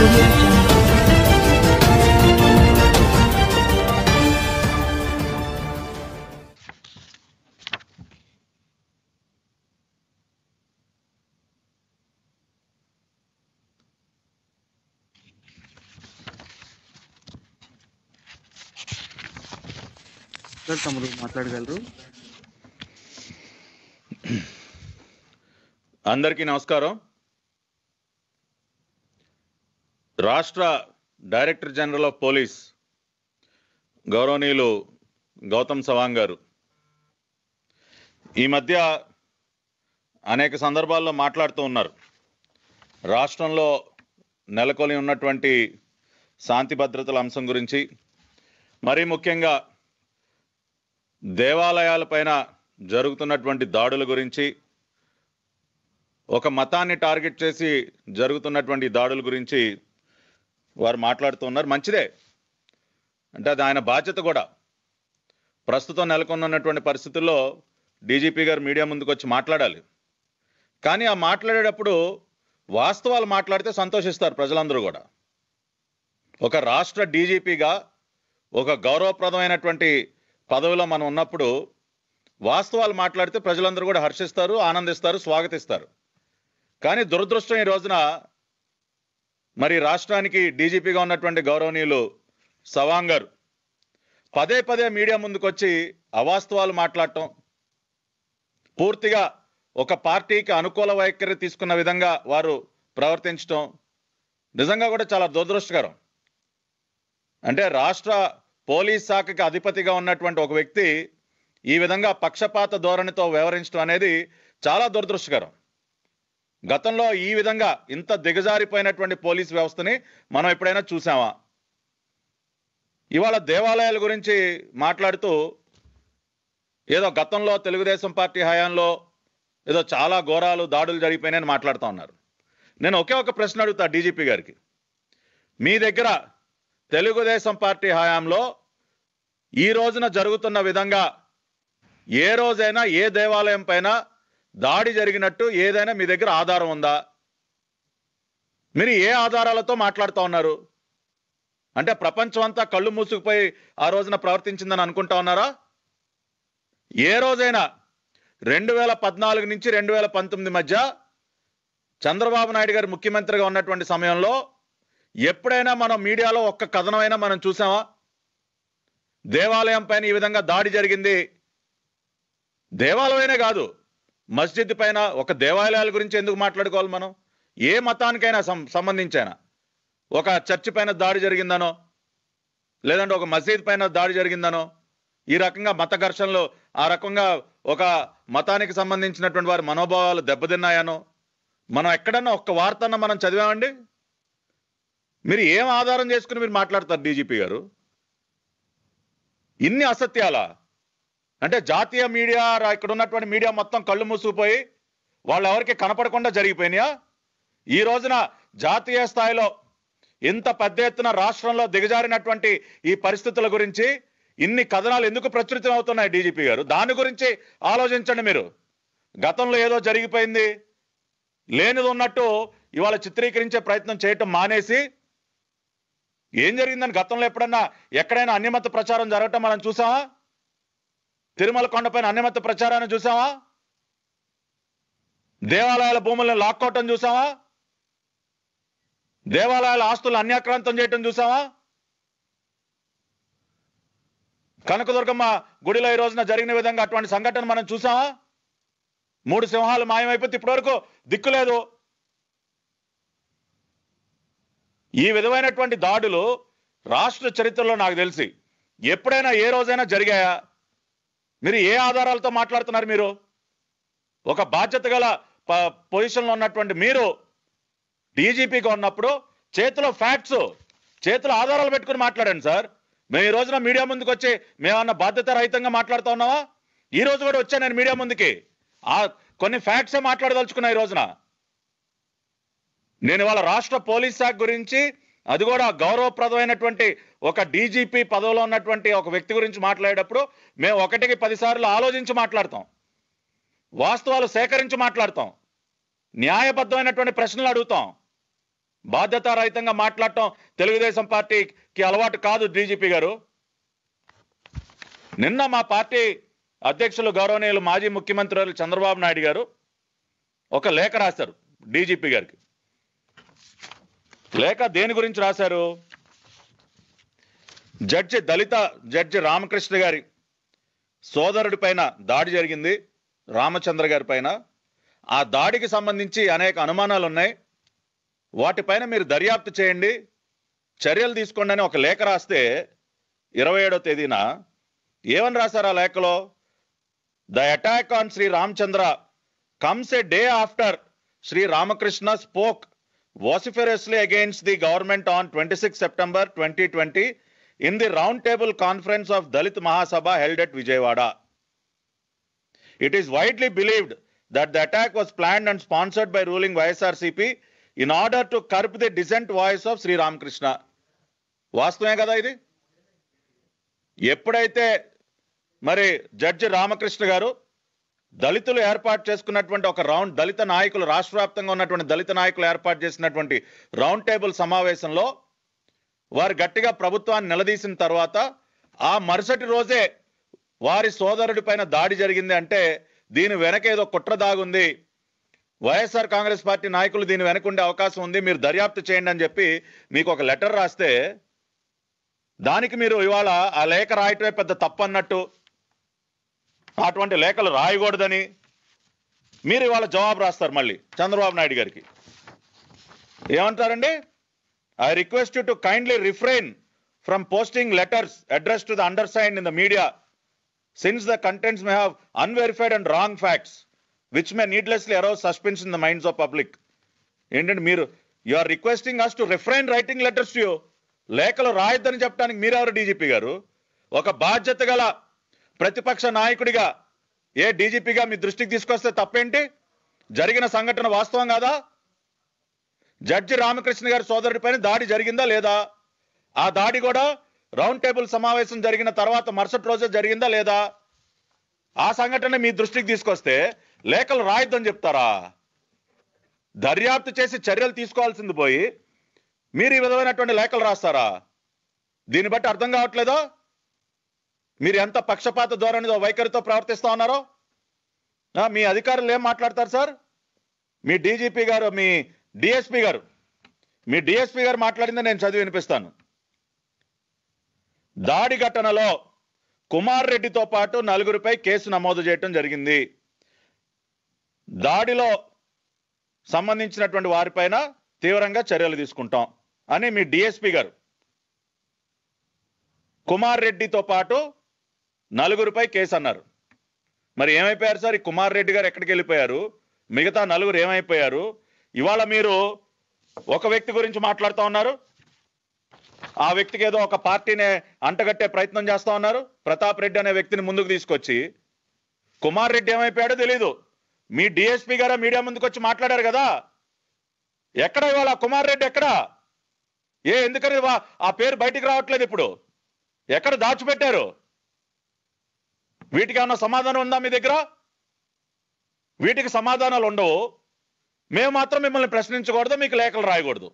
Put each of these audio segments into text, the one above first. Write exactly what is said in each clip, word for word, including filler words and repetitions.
audio jungle. Sir తమరు మాట్లాడగలరు. అందరికీ నమస్కారం. రాష్ట్ర డైరెక్టర్ జనరల్ ఆఫ్ పోలీస్ గౌరవనీయులు గౌతమ్ సవాంగ్ గారు ఈ మధ్య అనేక సందర్భాల్లో మాట్లాడుతూ ఉన్నారు. రాష్ట్రంలో నెలకొని ఉన్నటువంటి శాంతి భద్రతల అంశం గురించి, మరీ ముఖ్యంగా దేవాలయాలపైన జరుగుతున్నటువంటి దాడుల గురించి, ఒక మతాన్ని టార్గెట్ చేసి జరుగుతున్నటువంటి దాడుల గురించి వారు మాట్లాడుతున్నారు. మంచిదే, అంటే అది ఆయన బాధ్యత కూడా. ప్రస్తుతం నెలకొన్నటువంటి పరిస్థితుల్లో డీజీపీ గారు మీడియా ముందుకు వచ్చి మాట్లాడాలి. కానీ ఆ మాట్లాడేటప్పుడు వాస్తవాలు మాట్లాడితే సంతోషిస్తారు ప్రజలందరూ కూడా. ఒక రాష్ట్ర డీజీపీగా ఒక గౌరవప్రదమైనటువంటి పదవిలో మనం ఉన్నప్పుడు వాస్తవాలు మాట్లాడితే ప్రజలందరూ కూడా హర్షిస్తారు, ఆనందిస్తారు, స్వాగతిస్తారు. కానీ దురదృష్టం, ఈ రోజున మరి రాష్ట్రానికి డీజీపీగా ఉన్నటువంటి గౌరవనీయులు సవాంగ్ గారు పదే పదే మీడియా ముందుకు వచ్చి అవాస్తవాలు మాట్లాడటం, పూర్తిగా ఒక పార్టీకి అనుకూల వైఖరి తీసుకున్న విధంగా వారు ప్రవర్తించడం నిజంగా కూడా చాలా దురదృష్టకరం. అంటే రాష్ట్ర పోలీస్ శాఖకి అధిపతిగా ఉన్నటువంటి ఒక వ్యక్తి ఈ విధంగా పక్షపాత ధోరణితో వ్యవహరించడం అనేది చాలా దురదృష్టకరం. గతంలో ఈ విధంగా ఇంత దిగజారిపోయినటువంటి పోలీస్ వ్యవస్థని మనం ఎప్పుడైనా చూసామా? ఇవాళ దేవాలయాల గురించి మాట్లాడుతూ ఏదో గతంలో తెలుగుదేశం పార్టీ హయాంలో ఏదో చాలా ఘోరాలు దాడులు జరిగిపోయినాయని మాట్లాడుతూ ఉన్నారు. నేను ఒకే ఒక ప్రశ్న అడుగుతా డీజీపీ గారికి. మీ దగ్గర తెలుగుదేశం పార్టీ హయాంలో ఈ రోజున జరుగుతున్న విధంగా ఏ రోజైనా ఏ దేవాలయం పైన దాడి జరిగినట్టు ఏదైనా మీ దగ్గర ఆధారం ఉందా? మీరు ఏ ఆధారాలతో మాట్లాడుతూ ఉన్నారు? అంటే ప్రపంచం అంతా కళ్ళు మూసుకుపోయి ఆ రోజున ప్రవర్తించిందని అనుకుంటా ఉన్నారా? ఏ రోజైనా రెండు వేల పద్నాలుగు నుంచి రెండు వేల పంతొమ్మిది మధ్య చంద్రబాబు నాయుడు గారు ముఖ్యమంత్రిగా ఉన్నటువంటి సమయంలో ఎప్పుడైనా మనం మీడియాలో ఒక్క కథనమైనా మనం చూసామా? దేవాలయం పైన ఈ విధంగా దాడి జరిగింది, దేవాలయమే కాదు మస్జిద్ పైన, ఒక దేవాలయాల గురించి ఎందుకు మాట్లాడుకోవాలి మనం? ఏ మతానికైనా సంబంధించైనా ఒక చర్చి పైన దాడి జరిగిందనో, లేదంటే ఒక మసీద్ పైన దాడి జరిగిందనో, ఈ రకంగా మత ఘర్షణలు, ఆ రకంగా ఒక మతానికి సంబంధించినటువంటి వారి మనోభావాలు దెబ్బతిన్నాయనో మనం ఎక్కడన్నా ఒక్క వార్తన్న మనం చదివామండి? మీరు ఏం ఆధారం చేసుకుని మీరు మాట్లాడతారు డీజీపీ గారు? ఇన్ని అసత్యాలా? అంటే జాతీయ మీడియా, ఇక్కడ ఉన్నటువంటి మీడియా మొత్తం కళ్ళు మూసుకుపోయి వాళ్ళు ఎవరికి కనపడకుండా జరిగిపోయినాయా? ఈ రోజున జాతీయ స్థాయిలో ఇంత పెద్ద ఎత్తున రాష్ట్రంలో దిగజారినటువంటి ఈ పరిస్థితుల గురించి ఇన్ని కథనాలు ఎందుకు ప్రచురితం అవుతున్నాయి డీజీపీ గారు? దాని గురించి ఆలోచించండి మీరు. గతంలో ఏదో జరిగిపోయింది లేనిది ఉన్నట్టు ఇవాళ చిత్రీకరించే ప్రయత్నం చేయటం మానేసి, ఏం జరిగిందని గతంలో ఎప్పుడన్నా ఎక్కడైనా అన్యమత ప్రచారం జరగటం మనం చూసామా? తిరుమల కొండపైన అన్యమత ప్రచారాన్ని చూసామా? దేవాలయాల భూములను లాక్కోవటం చూసామా? దేవాలయాల ఆస్తులు అన్యాక్రాంతం చేయటం చూసామా? కనకదుర్గమ్మ గుడిలో ఈ రోజున జరిగిన విధంగా అటువంటి సంఘటన మనం చూసామా? మూడు సింహాలు మాయమైపోతే ఇప్పటి వరకు దిక్కులేదు. ఈ విధమైనటువంటి దాడులు రాష్ట్ర చరిత్రలో నాకు తెలిసి ఎప్పుడైనా ఏ రోజైనా జరిగాయా? మీరు ఏ ఆధారాలతో మాట్లాడుతున్నారు? మీరు ఒక బాధ్యత గల పొజిషన్లో ఉన్నటువంటి మీరు డీజీపీగా ఉన్నప్పుడు చేతిలో ఫ్యాక్ట్స్, చేతిలో ఆధారాలు పెట్టుకుని మాట్లాడండి సార్. మేము ఈ రోజున మీడియా ముందుకు వచ్చి మేమన్నా బాధ్యత రహితంగా మాట్లాడుతూ ఉన్నావా? ఈ రోజు కూడా వచ్చాను నేను మీడియా ముందుకి, ఆ కొన్ని ఫ్యాక్ట్సే మాట్లాడదలుచుకున్నా. ఈ రోజున నేను ఇవాళ రాష్ట్ర పోలీస్ శాఖ గురించి, అది కూడా గౌరవప్రదమైనటువంటి ఒక డీజీపీ పదవిలో ఉన్నటువంటి ఒక వ్యక్తి గురించి మాట్లాడేటప్పుడు మేము ఒకటికి పదిసార్లు ఆలోచించి మాట్లాడతాం, వాస్తవాలు సేకరించి మాట్లాడతాం, న్యాయబద్ధమైనటువంటి ప్రశ్నలు అడుగుతాం. బాధ్యతారహితంగా మాట్లాడటం తెలుగుదేశం పార్టీకి అలవాటు కాదు డీజీపీ గారు. నిన్న మా పార్టీ అధ్యక్షులు గౌరవనీయులు మాజీ ముఖ్యమంత్రి చంద్రబాబు నాయుడు గారు ఒక లేఖ రాశారు డీజీపీ గారికి. లేఖ దేని గురించి రాశారు? జడ్జి దళిత జడ్జి రామకృష్ణ గారి సోదరుడి పైన దాడి జరిగింది, రామచంద్ర గారి పైన. ఆ దాడికి సంబంధించి అనేక అనుమానాలు ఉన్నాయి, వాటిపైన మీరు దర్యాప్తు చేయండి, చర్యలు తీసుకోండి అని ఒక లేఖ రాస్తే ఇరవై ఏడో తేదీన ఏమని రాశారు ఆ లేఖలో? The attack on Shri Ramachandra comes a day after Shri Ramakrishna spoke vociferously against the government on twenty-sixth September twenty twenty in the round table conference of Dalit Mahasabha held at Vijayawada. It is widely believed that the attack was planned and sponsored by ruling Y S R C P in order to curb the dissent voice of Sri Ramakrishna. వాస్తవమే కదా ఇది? ఎప్పుడైతే మరి judge Ramakrishna గారు దళితులు ఏర్పాటు చేసుకున్నటువంటి ఒక రౌండ్ దళిత నాయకులు రాష్ట్ర వ్యాప్తంగా ఉన్నటువంటి దళిత నాయకులు ఏర్పాటు చేసినటువంటి రౌండ్ టేబుల్ సమావేశంలో వారు గట్టిగా ప్రభుత్వాన్ని నిలదీసిన తర్వాత ఆ మరుసటి రోజే వారి సోదరుడి పైన దాడి జరిగింది అంటే దీని వెనక ఏదో కుట్ర దాగుంది, వైఎస్ఆర్ కాంగ్రెస్ పార్టీ నాయకులు దీని వెనకుండే అవకాశం ఉంది, మీరు దర్యాప్తు చేయండి అని చెప్పి మీకు ఒక లెటర్ రాస్తే దానికి మీరు ఇవాళ ఆ లేఖ రాయటమే పెద్ద తప్పు అన్నట్టు, అటువంటి లేఖలు రాయకూడదని మీరు ఇవాళ జవాబు రాస్తారు మళ్ళీ చంద్రబాబు నాయుడు గారికి. ఏమంటారండి? I request you to kindly refrain from posting letters address to the undersign in the media since the contents may have unverified and wrong facts which may needlessly arouse suspense in the minds of public. ఏంటంటే మీరు you are requesting us to refrain writing letters to you. లేఖలు రాయొద్దని చెప్పడానికి మీరెవరు DGP గారు? ఒక బాధ్యత గల ప్రతిపక్ష నాయకుడిగా ఏ డీజీపీగా మీ దృష్టికి తీసుకొస్తే తప్పేంటి? జరిగిన సంఘటన వాస్తవం కాదా? జడ్జి రామకృష్ణ గారి సోదరుడి పైన దాడి జరిగిందా లేదా? ఆ దాడి కూడా రౌండ్ టేబుల్ సమావేశం జరిగిన తర్వాత మరుసటి రోజే జరిగిందా లేదా? ఆ సంఘటన మీ దృష్టికి తీసుకొస్తే లేఖలు రాయొద్దని చెప్తారా? దర్యాప్తు చేసి చర్యలు తీసుకోవాల్సింది పోయి మీరు ఈ విధమైనటువంటి లేఖలు రాస్తారా? దీన్ని బట్టి అర్థం కావట్లేదా మీరు ఎంత పక్షపాత ధోరణితో వైఖరితో ప్రవర్తిస్తా ఉన్నారో? మీ అధికారులు ఏం మాట్లాడతారు సార్? మీ డీజీపీ గారు, మీ డిఎస్పీ గారు మీ డిఎస్పీ గారు మాట్లాడింది నేను చదివి వినిపిస్తాను. దాడి ఘటనలో కుమార్ రెడ్డితో పాటు నలుగురిపై కేసు నమోదు చేయడం జరిగింది. దాడిలో సంబంధించినటువంటి వారిపైన తీవ్రంగా చర్యలు తీసుకుంటాం అని మీ డిఎస్పీ గారు. కుమార్ రెడ్డితో పాటు నలుగురిపై కేసు అన్నారు. మరి ఏమైపోయారు సార్? ఈ కుమార్ రెడ్డి గారు ఎక్కడికి వెళ్ళిపోయారు? మిగతా నలుగురు ఏమైపోయారు? ఇవాళ మీరు ఒక వ్యక్తి గురించి మాట్లాడుతూ ఉన్నారు, ఆ వ్యక్తికి ఏదో ఒక పార్టీని అంటగట్టే ప్రయత్నం చేస్తా ఉన్నారు. ప్రతాప్ రెడ్డి అనే వ్యక్తిని ముందుకు తీసుకొచ్చి కుమార్ రెడ్డి ఏమైపోయాడో తెలీదు. మీ డిఎస్పీ గారు మీడియా ముందుకు వచ్చి మాట్లాడారు కదా, ఎక్కడ ఇవాళ కుమార్ రెడ్డి ఎక్కడ? ఏ ఎందుకని ఆ పేరు బయటికి రావట్లేదు? ఇప్పుడు ఎక్కడ దాచిపెట్టారు? వీటికి ఏమన్నా సమాధానం ఉందా మీ దగ్గర? వీటికి సమాధానాలు ఉండవు. మేము మాత్రం మిమ్మల్ని ప్రశ్నించకూడదు, మీకు లేఖలు రాయకూడదు.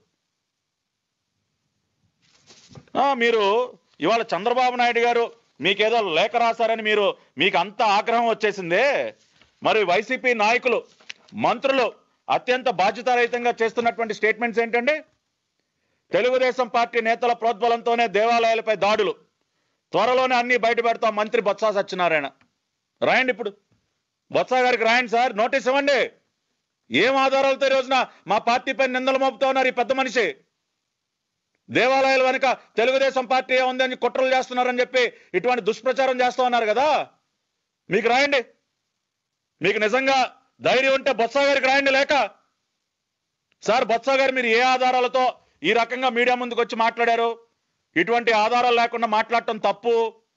మీరు ఇవాళ చంద్రబాబు నాయుడు గారు మీకేదో లేఖ రాశారని మీరు మీకు అంత ఆగ్రహం వచ్చేసిందే. మరి వైసీపీ నాయకులు, మంత్రులు అత్యంత బాధ్యతారహితంగా చేస్తున్నటువంటి స్టేట్మెంట్స్ ఏంటండి? తెలుగుదేశం పార్టీ నేతల ప్రోద్బలంతోనే దేవాలయాలపై దాడులు, త్వరలోనే అన్ని బయట పెడతాం మంత్రి బొత్స సత్యనారాయణ. రాయండి, ఇప్పుడు బొత్స గారికి రాయండి సార్, నోటీస్ ఇవ్వండి. ఏం ఆధారాలతో ఈ రోజున మా పార్టీపై నిందలు మోపుతా ఉన్నారు ఈ పెద్ద మనిషి? దేవాలయాల వెనుక తెలుగుదేశం పార్టీ ఉందని కుట్రలు చేస్తున్నారని చెప్పి ఇటువంటి దుష్ప్రచారం చేస్తా ఉన్నారు కదా, మీకు రాయండి. మీకు నిజంగా ధైర్యం ఉంటే బొత్స గారికి రాయండి లేక. సార్ బొత్స గారు మీరు ఏ ఆధారాలతో ఈ రకంగా మీడియా ముందుకు వచ్చి మాట్లాడారు? ఇటువంటి ఆధారాలు లేకుండా మాట్లాడటం తప్పు.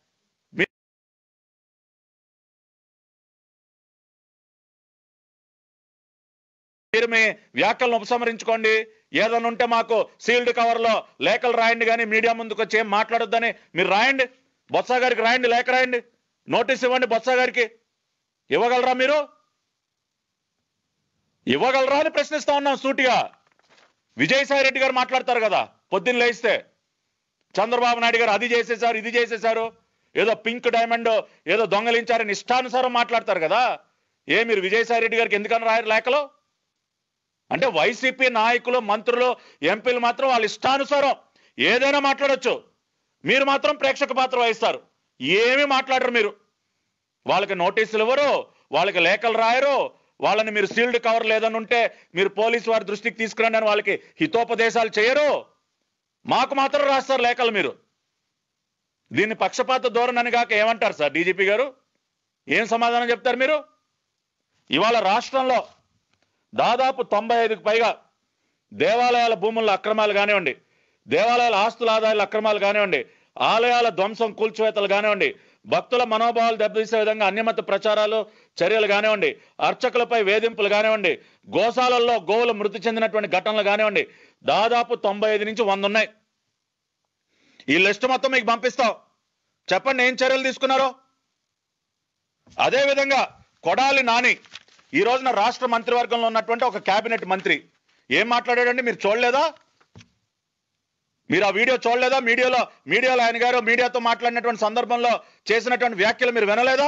మీరు మీ వ్యాఖ్యలను ఉపసంహరించుకోండి. ఏదైనా ఉంటే మాకు సీల్డ్ కవర్ లో లేఖలు రాయండి, కానీ మీడియా ముందుకు వచ్చి ఏం మాట్లాడొద్దని మీరు రాయండి. బొత్స గారికి రాయండి, లేఖ రాయండి, నోటీస్ ఇవ్వండి. బొత్స గారికి ఇవ్వగలరా? మీరు ఇవ్వగలరా అని ప్రశ్నిస్తా ఉన్నాం సూటిగా. విజయసాయి రెడ్డి గారు మాట్లాడతారు కదా పొద్దున్న లేస్తే, చంద్రబాబు నాయుడు గారు అది చేసేశారు ఇది చేసేశారు, ఏదో పింక్ డైమండ్ ఏదో దొంగలించారని ఇష్టానుసారం మాట్లాడతారు కదా. ఏ మీరు విజయసాయి రెడ్డి గారికి ఎందుకని రాయరు లేఖలో? అంటే వైసీపీ నాయకులు మంత్రులు ఎంపీలు మాత్రం వాళ్ళ ఇష్టానుసారం ఏదైనా మాట్లాడొచ్చు, మీరు మాత్రం ప్రేక్షక పాత్ర వహిస్తారు, ఏమీ మాట్లాడరు. మీరు వాళ్ళకి నోటీసులు ఇవ్వరు, వాళ్ళకి లేఖలు రాయరు, వాళ్ళని మీరు సీల్డ్ కవర్ లేదని ఉంటే మీరు పోలీసు వారి దృష్టికి తీసుకురండి అని వాళ్ళకి హితోపదేశాలు చేయరు, మాకు మాత్రం రాస్తారు లేఖలు. మీరు దీన్ని పక్షపాత ధోరణి కాక ఏమంటారు సార్ డీజీపీ గారు? ఏం సమాధానం చెప్తారు మీరు? ఇవాళ రాష్ట్రంలో దాదాపు తొంభై ఐదుకు పైగా దేవాలయాల భూముల అక్రమాలు కానివ్వండి, దేవాలయాల ఆస్తుల ఆదాయాల అక్రమాలు కానివ్వండి, ఆలయాల ధ్వంసం కూల్చివేతలు కానివ్వండి, భక్తుల మనోభావాలు దెబ్బతీసే విధంగా అన్యమత ప్రచారాలు చర్యలు కానివ్వండి, అర్చకులపై వేధింపులు కానివ్వండి, గోశాలల్లో గోవులు మృతి చెందినటువంటి ఘటనలు కానివ్వండి, దాదాపు తొంభై ఐదు నుంచి వంద ఉన్నాయి. ఈ లిస్టు మొత్తం మీకు పంపిస్తాం, చెప్పండి ఏం చర్యలు తీసుకున్నారో. అదేవిధంగా కొడాలి నాని ఈ రోజున రాష్ట్ర మంత్రివర్గంలో ఉన్నటువంటి ఒక కేబినెట్ మంత్రి ఏం మాట్లాడాడండి? మీరు చూడలేదా? మీరు ఆ వీడియో చూడలేదా? మీడియాలో మీడియాలో ఆయన గారు మీడియాతో మాట్లాడినటువంటి సందర్భంలో చేసినటువంటి వ్యాఖ్యలు మీరు వినలేదా?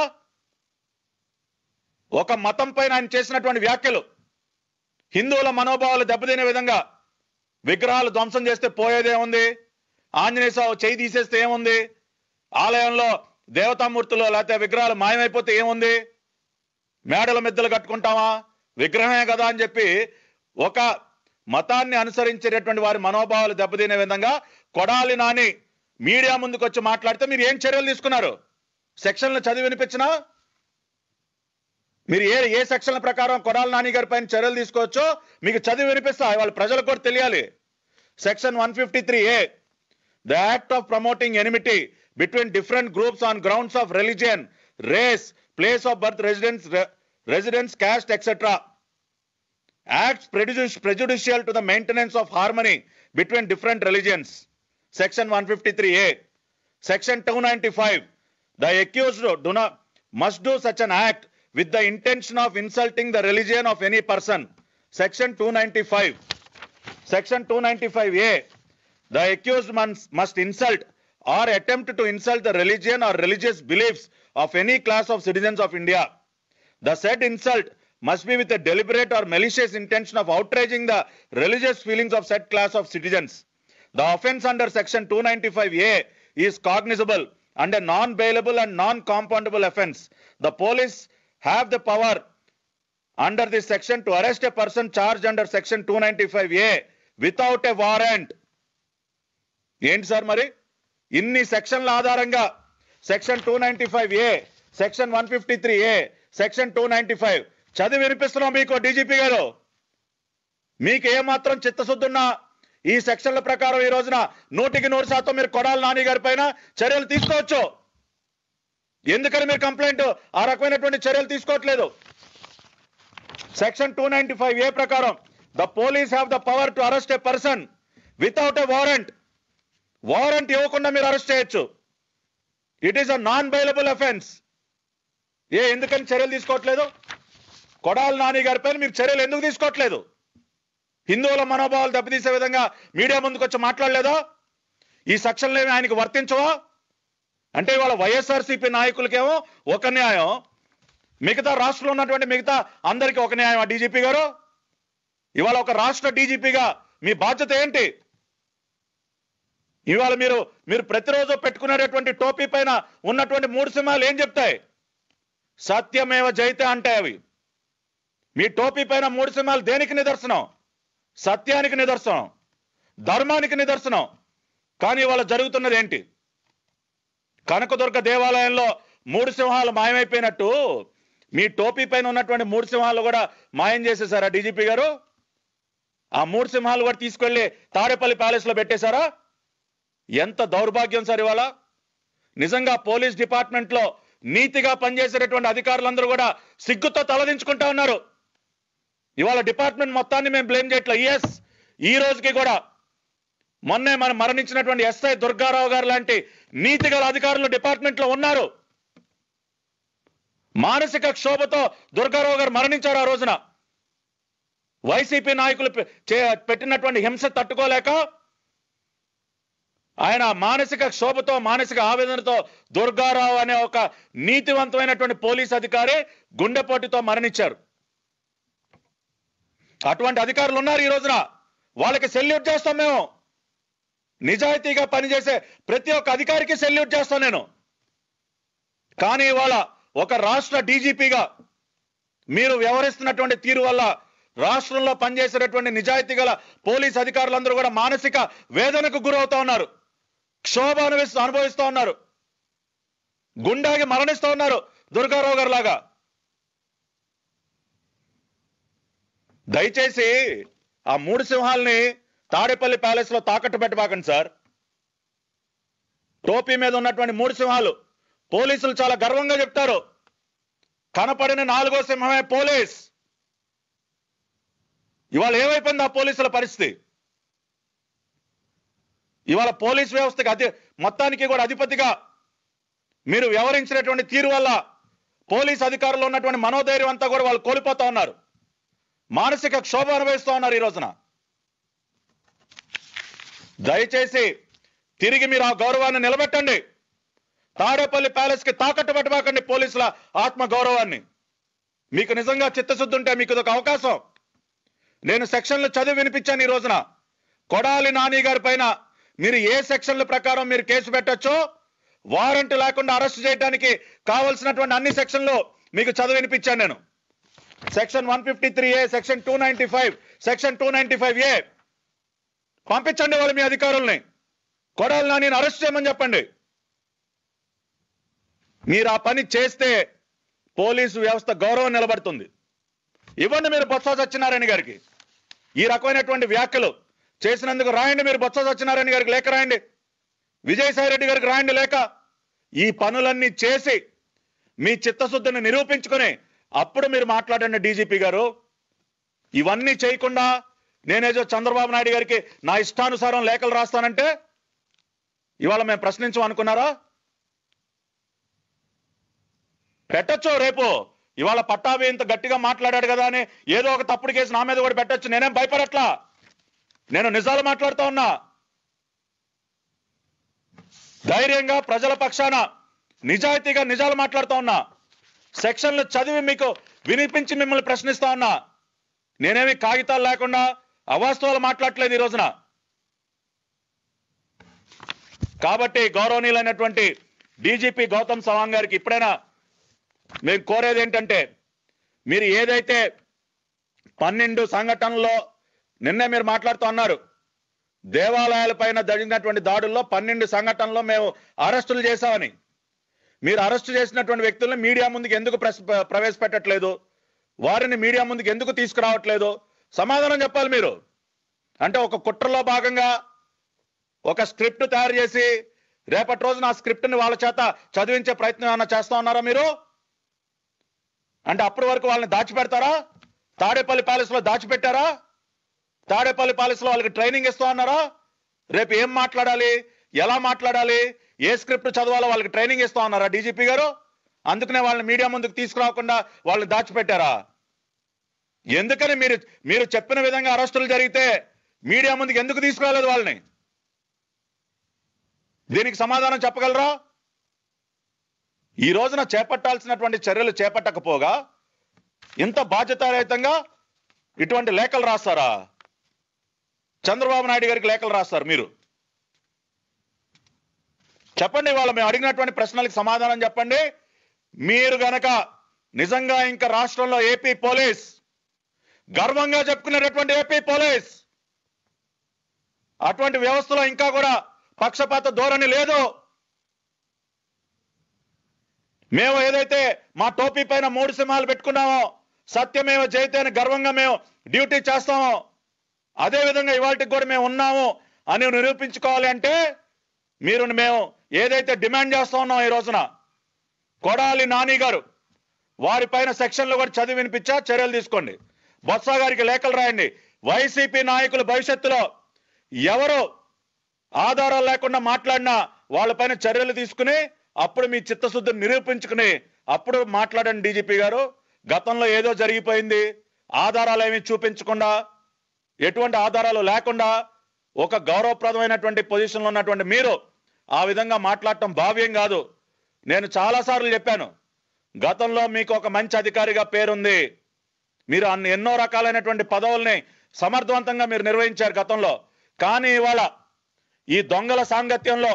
ఒక మతం పైన ఆయన చేసినటువంటి వ్యాఖ్యలు హిందువుల మనోభావాలు దెబ్బతినే విధంగా, విగ్రహాలు ధ్వంసం చేస్తే పోయేదేముంది, ఆంజనేయ స్వామి చేయి తీసేస్తే ఏముంది, ఆలయంలో దేవతామూర్తులు లేకపోతే విగ్రహాలు మాయమైపోతే ఏముంది, మేడల మిద్దలు కట్టుకుంటామా, విగ్రహమే కదా అని చెప్పి ఒక మతాన్ని అనుసరించేటటువంటి వారి మనోభావాలు దెబ్బతినే విధంగా కొడాలి నాని మీడియా ముందుకు వచ్చి మాట్లాడితే మీరు ఏం చర్యలు తీసుకున్నారు? సెక్షన్లు చదివి వినిపించినా మీరు ఏ ఏ సెక్షన్ల ప్రకారం కొడాలి నాని గారి పైన చర్యలు తీసుకోవచ్చో మీకు చదివి వినిపిస్తా, వాళ్ళ ప్రజలకు కూడా తెలియాలి. Section one fifty three A, the act of promoting enmity between different groups on grounds of religion, race, place of birth, residence, re, residence, caste, et cetera acts prejudicial to the maintenance of harmony between different religions. Section one fifty-three A. Section two ninety-five. The accused do not must do such an act with the intention of insulting the religion of any person. Section two ninety-five. Section two ninety-five A. The accused must, must insult or attempt to insult the religion or religious beliefs of any class of citizens of India. The said insult must be with a deliberate or malicious intention of outraging the religious feelings of said class of citizens. The offence under section two ninety-five A is cognizable and a non-bailable and non-compoundable offence. The police have the power under this section to arrest a person charged under section two ninety-five A without a warrant. ఏంటి sir మరి ఇన్ని సెక్షన్ల ఆధారంగా section two ninety five A, section one fifty three A, section two ninety five చదివి వినిపిస్తున్నాం మీకు DGP గారు. మీకు ఏమాత్రం చిత్తశుద్ధున్నా ఈ సెక్షన్ల ప్రకారం ఈ రోజున నూటికి నూరు శాతం మీరు కొడాలి నాని గారి పైన చర్యలు తీసుకోవచ్చు. ఎందుకని మీరు కంప్లైంట్ ఆ రకమైనటువంటి చర్యలు తీసుకోవట్లేదు? Section two ninety five A ప్రకారం the police have the power to arrest a person without a warrant. Warrant ఇవ్వకుండా మీరు అరెస్ట్ చేయొచ్చు. It is a non bailable offence. ఏ ఎందుకని చర్యలు తీసుకోవట్లేదు? కొడాలి నాని గారి పైన మీరు చర్యలు ఎందుకు తీసుకోవట్లేదు? హిందువుల మనోభావాలు దెబ్బతీసే విధంగా మీడియా ముందుకు వచ్చి మాట్లాడలేదా? ఈ సెక్షన్లు ఏమి ఆయనకు వర్తించవా? అంటే ఇవాళ వైఎస్ఆర్సీపీ నాయకులకేమో ఒక న్యాయం, మిగతా రాష్ట్రంలో ఉన్నటువంటి మిగతా అందరికీ ఒక న్యాయం. ఆ డీజీపీ గారు ఇవాళ ఒక రాష్ట్ర డీజీపీగా మీ బాధ్యత ఏంటి? ఇవాళ మీరు మీరు ప్రతిరోజు పెట్టుకునేటటువంటి టోపీ పైన ఉన్నటువంటి మూడు సింహాలు ఏం చెప్తాయి? సత్యమేవ జయతే అంటే అవి. మీ టోపీ పైన మూడు సింహాలు దేనికి నిదర్శనం? సత్యానికి నిదర్శనం, ధర్మానికి నిదర్శనం. కానీ ఇవాళ జరుగుతున్నది ఏంటి? కనకదుర్గ దేవాలయంలో మూడు సింహాలు మాయమైపోయినట్టు మీ టోపీ పైన ఉన్నటువంటి మూడు సింహాలు కూడా మాయం చేసేసారా డీజీపీ గారు? ఆ మూడు సింహాలు కూడా తీసుకెళ్లి తాడేపల్లి ప్యాలెస్ లో పెట్టేశారా? ఎంత దౌర్భాగ్యం సార్ ఇవాళ. నిజంగా పోలీస్ డిపార్ట్మెంట్ లో నీతిగా పనిచేసేటటువంటి అధికారులందరూ కూడా సిగ్గుతో తలదించుకుంటా ఉన్నారు. ఇవాళ డిపార్ట్మెంట్ మొత్తాన్ని మేము బ్లేమ్ చేయట్లే. ఎస్, ఈ రోజుకి కూడా మొన్నే మనం మరణించినటువంటి ఎస్ఐ దుర్గారావు గారు లాంటి నీతి గల అధికారులు డిపార్ట్మెంట్ లో ఉన్నారు. మానసిక క్షోభతో దుర్గారావు గారు మరణించారు ఆ రోజున. వైసీపీ నాయకులు పెట్టినటువంటి హింస తట్టుకోలేక ఆయన మానసిక క్షోభతో మానసిక ఆవేదనతో దుర్గారావు అనే ఒక నీతివంతమైనటువంటి పోలీస్ అధికారి గుండెపోటుతో మరణించారు. అటువంటి అధికారులు ఉన్నారు ఈ రోజున. వాళ్ళకి సెల్యూట్ చేస్తాం మేము. నిజాయితీగా పనిచేసే ప్రతి ఒక్క అధికారికి సెల్యూట్ చేస్తాను నేను. కానీ ఇవాళ ఒక రాష్ట్ర డీజీపీగా మీరు వ్యవహరిస్తున్నటువంటి తీరు వల్ల రాష్ట్రంలో పనిచేసేటటువంటి నిజాయితీ గల పోలీస్ అధికారులందరూ కూడా మానసిక వేదనకు గురవుతా ఉన్నారు, క్షోభ అనుభవిస్తూ అనుభవిస్తూ ఉన్నారు, గుండాగి మరణిస్తూ ఉన్నారు దుర్గారావు గారు లాగా. దయచేసి ఆ మూడు సింహాలని తాడేపల్లి ప్యాలెస్ లో తాకట్టు పెట్టబాకండి సార్. టోపీ మీద ఉన్నటువంటి మూడు సింహాలు పోలీసులు చాలా గర్వంగా చెప్తారు. కనపడిన నాలుగో సింహమే పోలీస్. ఇవాళ ఏమైపోయింది ఆ పోలీసుల పరిస్థితి? ఇవాళ పోలీస్ వ్యవస్థకి అధి మొత్తానికి కూడా అధిపతిగా మీరు వ్యవహరించినటువంటి తీరు వల్ల పోలీస్ అధికారులు ఉన్నటువంటి మనోధైర్యం అంతా కూడా వాళ్ళు కోల్పోతా ఉన్నారు, మానసిక క్షోభ అనుభవిస్తూ ఉన్నారు ఈ రోజున. దయచేసి తిరిగి మీరు ఆ గౌరవాన్ని నిలబెట్టండి. తాడేపల్లి ప్యాలెస్ కి తాకట్టు పెట్టబాకండి పోలీసుల ఆత్మ గౌరవాన్ని. మీకు నిజంగా చిత్తశుద్ధి ఉంటే మీకు ఇదొక అవకాశం. నేను సెక్షన్లు చదివి వినిపించాను ఈ రోజున. కొడాలి నాని గారి పైన మీరు ఏ సెక్షన్ల ప్రకారం మీరు కేసు పెట్టొచ్చో వారెంట్ లేకుండా అరెస్ట్ చేయడానికి కావలసినటువంటి అన్ని సెక్షన్లు మీకు చదివి వినిపించాను నేను. Section one fifty three A, section two ninety five, section two ninety five A పంపించండి వాళ్ళు మీ అధికారుల్ని. కొడాలి నాని అరెస్ట్ చేయమని చెప్పండి. మీరు ఆ పని చేస్తే పోలీసు వ్యవస్థ గౌరవం నిలబడుతుంది. ఇవ్వండి మీరు బొత్స సత్యనారాయణ గారికి ఈ రకమైనటువంటి వ్యాఖ్యలు చేసినందుకు రాయండి. మీరు బొత్స సత్యనారాయణ గారికి లేఖ రాయండి, విజయసాయి రెడ్డి గారికి రాయండి లేఖ. ఈ పనులన్నీ చేసి మీ చిత్తశుద్ధిని నిరూపించుకొని అప్పుడు మీరు మాట్లాడండి డీజీపీ గారు. ఇవన్నీ చేయకుండా నేనేదో చంద్రబాబు నాయుడు గారికి నా ఇష్టానుసారం లేఖలు రాస్తానంటే ఇవాళ మేము ప్రశ్నించం అనుకున్నారా? పెట్టొచ్చు రేపు. ఇవాళ పట్టాభి ఇంత గట్టిగా మాట్లాడాడు కదా అని ఏదో ఒక తప్పుడు కేసు నా మీద కూడా పెట్టొచ్చు. నేనేం భయపడట్లా, నేను నిజాలు మాట్లాడుతూ ఉన్నా. ధైర్యంగా ప్రజల పక్షాన నిజాయితీగా నిజాలు మాట్లాడుతూ ఉన్నా. సెక్షన్లు చదివి మీకు వినిపించి మిమ్మల్ని ప్రశ్నిస్తా ఉన్నా. నేనేమి కాగితాలు లేకుండా అవాస్తవాలు మాట్లాడలేదు ఈ రోజున. కాబట్టి గౌరవనీయులైనటువంటి డీజీపీ గౌతమ్ సవాంగ్ గారికి ఇప్పుడైనా మేము కోరేది ఏంటంటే, మీరు ఏదైతే పన్నెండు సంఘటనల్లో నిన్నే మీరు మాట్లాడుతూ అన్నారు, దేవాలయాల పైన జరిగినటువంటి దాడుల్లో పన్నెండు సంఘటనల్లో మేము అరెస్టులు చేశామని. మీరు అరెస్టు చేసినటువంటి వ్యక్తులను మీడియా ముందుకు ఎందుకు ప్రవేశపెట్టట్లేదు? వారిని మీడియా ముందుకు ఎందుకు తీసుకురావట్లేదు? సమాధానం చెప్పాలి మీరు. అంటే ఒక కుట్రలో భాగంగా ఒక స్క్రిప్ట్ తయారు చేసి రేపటి రోజున ఆ స్క్రిప్ట్ని వాళ్ళ చేత చదివించే ప్రయత్నం ఏమన్నా చేస్తా ఉన్నారా మీరు? అంటే అప్పటి వరకు వాళ్ళని దాచిపెడతారా? తాడేపల్లి ప్యాలెస్ లో దాచిపెట్టారా? తాడేపల్లి ప్యాలెస్ లో వాళ్ళకి ట్రైనింగ్ ఇస్తా ఉన్నారా? రేపు ఏం మాట్లాడాలి, ఎలా మాట్లాడాలి, ఏ స్క్రిప్ట్ చదవాలో వాళ్ళకి ట్రైనింగ్ ఇస్తా ఉన్నారా డీజీపీ గారు? అందుకనే వాళ్ళని మీడియా ముందుకు తీసుకురాకుండా వాళ్ళని దాచిపెట్టారా? ఎందుకని మీరు మీరు చెప్పిన విధంగా అరెస్టులు జరిగితే మీడియా ముందుకు ఎందుకు తీసుకురాలేదు వాళ్ళని? దీనికి సమాధానం చెప్పగలరా? ఈ రోజున చేపట్టాల్సినటువంటి చర్యలు చేపట్టకపోగా ఇంత బాధ్యతారహితంగా ఇటువంటి లేఖలు రాస్తారా? చంద్రబాబు నాయుడు గారికి లేఖలు రాస్తారు మీరు. చెప్పండి, వాళ్ళ మేము అడిగినటువంటి ప్రశ్నలకు సమాధానం చెప్పండి. మీరు గనక నిజంగా ఇంకా రాష్ట్రంలో ఏపీ పోలీస్ గర్వంగా చెప్పుకునేటటువంటి ఏపీ పోలీస్ అటువంటి వ్యవస్థలో ఇంకా కూడా పక్షపాత ధోరణి లేదు. మేము ఏదైతే మా టోపీ పైన మూడు సింహాలు పెట్టుకున్నామో, సత్యమేవ జయతే అని గర్వంగా మేము డ్యూటీ చేస్తామో, అదే విధంగా ఇవాళకి కూడా మేము ఉన్నాము అని నిరూపించుకోవాలి. అంటే మీరు మేము ఏదైతే డిమాండ్ చేస్తా ఉన్నాం ఈ రోజున, కొడాలి నాని గారు వారిపైన సెక్షన్లు కూడా చదివి వినిపించా చర్యలు తీసుకోండి. బొత్స గారికి లేఖలు రాయండి. వైసీపీ నాయకులు భవిష్యత్తులో ఎవరు ఆధారాలు లేకుండా మాట్లాడినా వాళ్ళపైన చర్యలు తీసుకుని అప్పుడు మీ చిత్తశుద్ధిని నిరూపించుకుని అప్పుడు మాట్లాడండి డీజీపీ గారు. గతంలో ఏదో జరిగిపోయింది, ఆధారాలు ఏమీ చూపించకుండా, ఎటువంటి ఆధారాలు లేకుండా ఒక గౌరవప్రదమైనటువంటి పొజిషన్లో ఉన్నటువంటి మీరు ఆ విధంగా మాట్లాడటం భావ్యం కాదు. నేను చాలాసార్లు చెప్పాను, గతంలో మీకు ఒక మంచి అధికారిగా పేరుంది. మీరు అన్ని ఎన్నో రకాలైనటువంటి పదవుల్ని సమర్థవంతంగా మీరు నిర్వహించారు గతంలో. కానీ ఇవాళ ఈ దొంగల సాంగత్యంలో,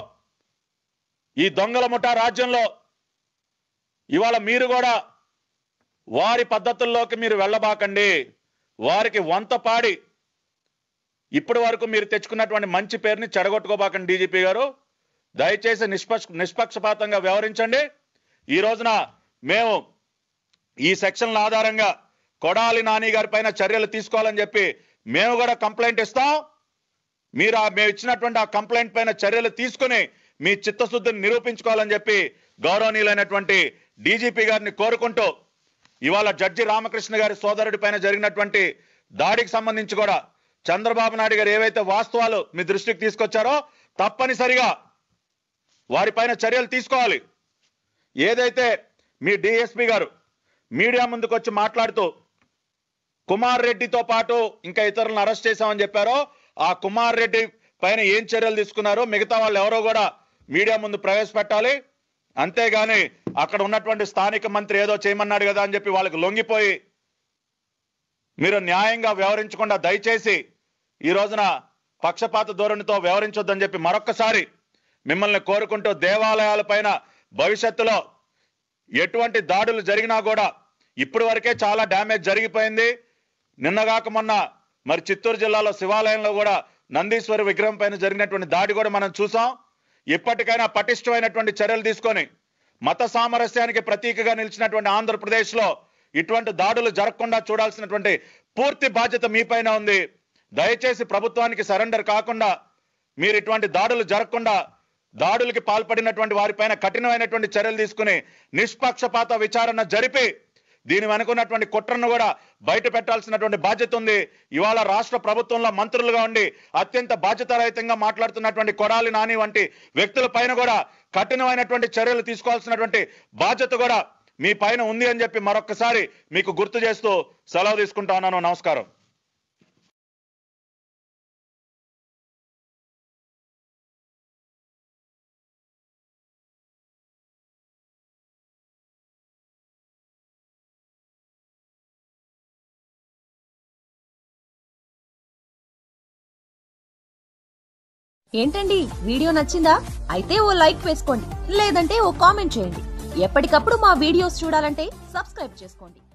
ఈ దొంగల ముఠా రాజ్యంలో ఇవాళ మీరు కూడా వారి పద్ధతుల్లోకి మీరు వెళ్ళబాకండి. వారికి వంత పాడి ఇప్పటి వరకు మీరు తెచ్చుకున్నటువంటి మంచి పేరుని చెడగొట్టుకోబాకండి. డీజీపీ గారు దయచేసి నిష్పక్ష నిష్పక్షపాతంగా వ్యవహరించండి. ఈ రోజున మేము ఈ సెక్షన్ల ఆధారంగా కొడాలి నాని గారి పైన చర్యలు తీసుకోవాలని చెప్పి మేము కూడా కంప్లైంట్ ఇస్తాం. మీరు మేము ఇచ్చినటువంటి ఆ కంప్లైంట్ పైన చర్యలు తీసుకుని మీ చిత్తశుద్ధిని నిరూపించుకోవాలని చెప్పి గౌరవనీయులైనటువంటి డీజీపీ గారిని కోరుకుంటూ, ఇవాళ జడ్జి రామకృష్ణ గారి సోదరుడి పైన జరిగినటువంటి దాడికి సంబంధించి కూడా చంద్రబాబు నాయుడు గారు ఏవైతే వాస్తవాలు మీ దృష్టికి తీసుకొచ్చారో తప్పనిసరిగా వారిపైన చర్యలు తీసుకోవాలి. ఏదైతే మీ డిఎస్పీ గారు మీడియా ముందుకు వచ్చి మాట్లాడుతూ కుమార్ రెడ్డితో పాటు ఇంకా ఇతరులను అరెస్ట్ చేశామని చెప్పారో, ఆ కుమార్ రెడ్డి పైన ఏం చర్యలు తీసుకున్నారో మిగతా వాళ్ళు ఎవరో కూడా మీడియా ముందు ప్రవేశపెట్టాలి. అంతేగాని అక్కడ ఉన్నటువంటి స్థానిక మంత్రి ఏదో చేయమన్నాడు కదా అని చెప్పి వాళ్ళకి లొంగిపోయి మీరు న్యాయంగా వ్యవహరించకుండా దయచేసి ఈ రోజున పక్షపాత ధోరణితో వ్యవహరించొద్దని చెప్పి మరొక్కసారి మిమ్మల్ని కోరుకుంటూ, దేవాలయాల పైన భవిష్యత్తులో ఎటువంటి దాడులు జరిగినా కూడా ఇప్పటి వరకే చాలా డ్యామేజ్ జరిగిపోయింది. నిన్నగాక మొన్న మరి చిత్తూరు జిల్లాలో శివాలయంలో కూడా నందీశ్వరి విగ్రహం పైన జరిగినటువంటి దాడి కూడా మనం చూసాం. ఇప్పటికైనా పటిష్టమైనటువంటి చర్యలు తీసుకొని మత సామరస్యానికి ప్రతీకగా నిలిచినటువంటి ఆంధ్రప్రదేశ్లో ఇటువంటి దాడులు జరగకుండా చూడాల్సినటువంటి పూర్తి బాధ్యత మీపైన ఉంది. దయచేసి ప్రభుత్వానికి సరెండర్ కాకుండా మీరు ఇటువంటి దాడులు జరగకుండా దాడులకి పాల్పడినటువంటి వారిపైన కఠినమైనటువంటి చర్యలు తీసుకుని నిష్పక్షపాత విచారణ జరిపి దీని వెనుకున్నటువంటి కుట్రను కూడా బయట పెట్టాల్సినటువంటి బాధ్యత ఉంది. ఇవాళ రాష్ట్ర ప్రభుత్వంలో మంత్రులుగా ఉండి అత్యంత బాధ్యతారహితంగా మాట్లాడుతున్నటువంటి కొడాలి నాని వంటి వ్యక్తుల పైన కూడా కఠినమైనటువంటి చర్యలు తీసుకోవాల్సినటువంటి బాధ్యత కూడా మీ పైన ఉంది అని చెప్పి మరొకసారి మీకు గుర్తు చేస్తూ సెలవు తీసుకుంటా ఉన్నాను. నమస్కారం. ఏంటండి, వీడియో నచ్చిందా? అయితే ఓ లైక్ వేసుకోండి, లేదంటే ఓ కామెంట్ చేయండి. ఎప్పటికప్పుడు మా వీడియోస్ చూడాలంటే సబ్స్క్రైబ్ చేసుకోండి.